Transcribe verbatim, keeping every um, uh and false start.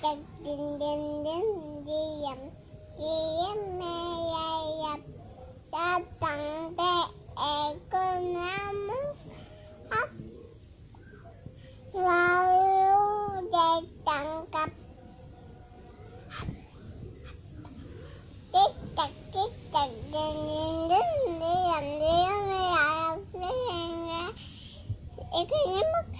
chặt đình đình đình đi dầm đi em mẹ dạy dập ta tặng tệ con nam hấp vào lưu để tặng cặp tít chặt tít chặt đình đình đình đi dầm đi em mẹ dạy dập đi em cái nhắm mắt